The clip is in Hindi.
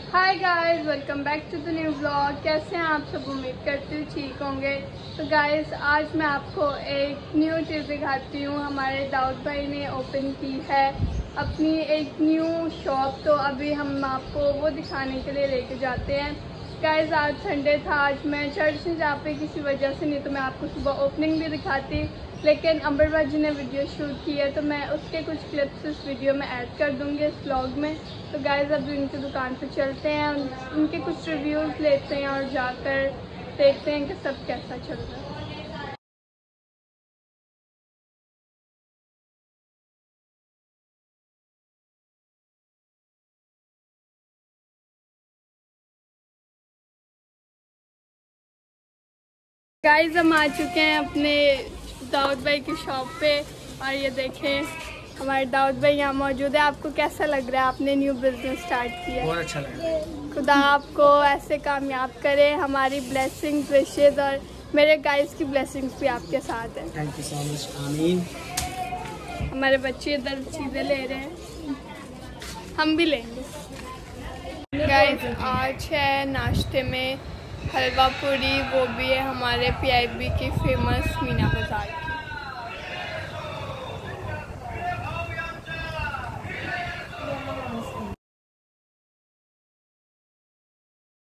Hi guys, welcome back to the new vlog. कैसे हैं आप सब? उम्मीद करती हूँ ठीक होंगे। तो गाइस, आज मैं आपको एक न्यू चीज़ दिखाती हूँ। हमारे दाऊद भाई ने ओपन की है अपनी एक न्यू शॉप, तो अभी हम आपको वो दिखाने के लिए लेके जाते हैं। गाइस, आज संडे था, आज मैं चर्च नहीं जा पाई किसी वजह से, नहीं तो मैं आपको सुबह ओपनिंग भी दिखाती, लेकिन अंबर जी ने वीडियो शूट की है तो मैं उसके कुछ क्लिप्स इस वीडियो में ऐड कर दूँगी इस व्लॉग में। तो गाइस, अभी उनकी दुकान पर चलते हैं, उनके कुछ रिव्यूज़ लेते हैं और जाकर देखते हैं कि सब कैसा चल रहा है। गाइस, हम आ चुके हैं अपने दाऊद भाई की शॉप पे और ये देखें हमारे दाऊद भाई यहाँ मौजूद है। आपको कैसा लग रहा है? आपने न्यू बिजनेस स्टार्ट किया? बहुत अच्छा लग रहा है। खुदा आपको ऐसे कामयाब करे। हमारी ब्लेसिंग्स, विशेस और मेरे गाइस की ब्लेसिंग्स भी आपके साथ है। Thank you so much. आमीन। हमारे बच्चे इधर चीज़ें ले रहे हैं, हम भी लेंगे। गाइस, आज है नाश्ते में हलवा पूरी, वो भी है हमारे PIB की फेमस मीना बाज़ार की।